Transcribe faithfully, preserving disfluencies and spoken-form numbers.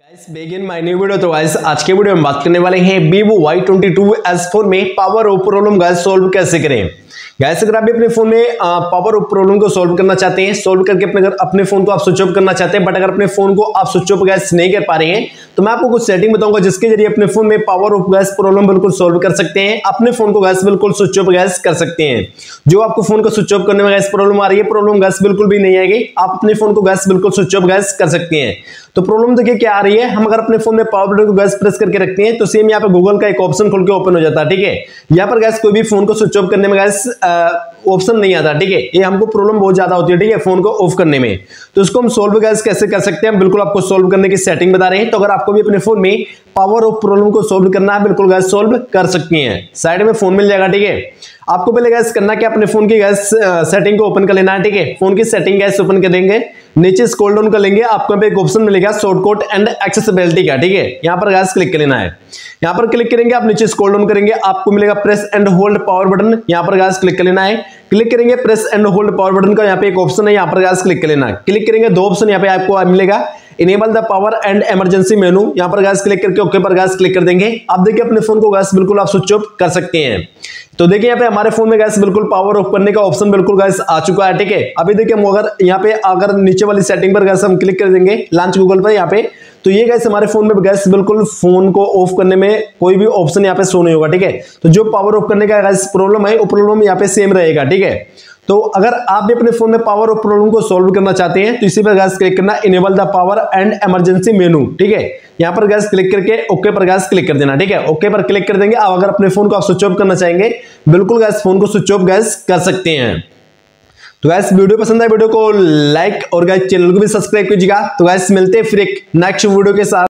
Guys begin my new video. तो guys आज के वीडियो में बात करने वाले हैं Vivo Y twenty two S four में power off problem guys solve कैसे करें। गाइस अगर आप भी अपने फोन में पावर ऑफ प्रॉब्लम को सोल्व करना चाहते हैं, सोल्व करके अपने अपने फोन को आप स्विच ऑफ करना चाहते हैं, बट अगर अपने फोन को आप स्विच ऑफ गैस नहीं कर पा रहे हैं तो मैं आपको कुछ सेटिंग बताऊंगा जिसके जरिए अपने फोन में पावर ऑफ गैस प्रॉब्लम बिल्कुल सोल्व कर सकते हैं, अपने फोन को गैस बिल्कुल स्विच ऑफ गैस कर सकते हैं। जो आपको फोन को स्विच ऑफ करने में गैस प्रॉब्लम आ रही है, प्रॉब्लम गैस बिल्कुल भी नहीं आएगी, आप अपने फोन को गैस बिल्कुल स्विच ऑफ गैस कर सकते हैं। तो प्रॉब्लम देखिए क्या आ रही है, हम अगर अपने फोन में पावर बटन को गैस प्रेस करके रखते हैं तो सेम यहाँ पे गूगल का एक ऑप्शन खुल के ओपन हो जाता है। ठीक है, यहाँ पर गैस कोई भी फोन को स्विच ऑफ करने में गैस ऑप्शन नहीं आता। ठीक है, ये हमको प्रॉब्लम बहुत ज्यादा होती है ठीक है फोन को ऑफ करने में। तो इसको हम सोल्व गैस कैसे कर सकते हैं, बिल्कुल आपको सोल्व करने की सेटिंग बता रहे हैं। तो अगर आपको भी अपने फोन में पावर ऑफ प्रॉब्लम को सोल्व करना है, बिल्कुल गैस सोल्व कर सकती हैं। साइड में फोन मिल जाएगा। ठीक है, आपको पहले गैस करना क्या, अपने फोन की गैस सेटिंग को ओपन कर लेना है। ठीक है, फोन की सेटिंग गैस ओपन कर देंगे, नीचे स्क्रॉल डाउन कर लेंगे, आपको पे एक ऑप्शन मिलेगा शॉर्टकट एंड एक्सेसिबिलिटी का। ठीक है, यहाँ पर गैस क्लिक कर लेना है। यहाँ पर क्लिक करेंगे, आप नीचे स्क्रॉल डाउन करेंगे, आपको मिलेगा press and hold power button, यहाँ पर गैस क्लिक कर लेना है। क्लिक करेंगे press and hold power button का यहाँ पे एक ऑप्शन है, यहाँ पर गैस क्लिक कर लेना है। क्लिक करेंगे, दो ऑप्शन यहाँ पे आपको मिलेगा, enable the power and emergency menu, यहाँ पर गैस क्लिक करके ओके पर गैस क्लिक कर देंगे। अब देखिए अपने फोन को गैस बिल्कुल आप स्विच ऑफ कर सकते हैं। तो देखिए यहाँ पे हमारे फोन में गैस बिल्कुल पावर ऑफ करने का ऑप्शन बिल्कुल गैस आ चुका है। ठीक है, अभी देखिए हम अगर यहाँ पे अगर नीचे वाली सेटिंग पर गैस हम क्लिक कर देंगे लॉन्च गूगल पर यहाँ पे, तो ये गैस हमारे फोन में गैस बिल्कुल फोन को ऑफ करने में कोई भी ऑप्शन यहाँ पे शो नहीं होगा। ठीक है, तो जो पावर ऑफ करने का गैस प्रॉब्लम है वो प्रॉब्लम यहाँ पे सेम रहेगा। ठीक है, तो अगर आप भी अपने फोन में पावर ऑफ प्रॉब्लम को सॉल्व करना चाहते हैं तो इसी पर गैस क्लिक करना, enable the power and emergency menu. ठीक है, यहाँ पर गैस क्लिक करके ओके पर गैस क्लिक कर देना। ठीक है, ओके पर क्लिक कर देंगे। अब अगर अपने फोन को आप स्विच ऑफ करना चाहेंगे, बिल्कुल गैस फोन को स्विच ऑफ गैस कर सकते हैं। तो गैस वीडियो पसंद आए वीडियो को लाइक और गैस चैनल को भी सब्सक्राइब कीजिएगा। तो गैस मिलते हैं फिर एक नेक्स्ट वीडियो के साथ।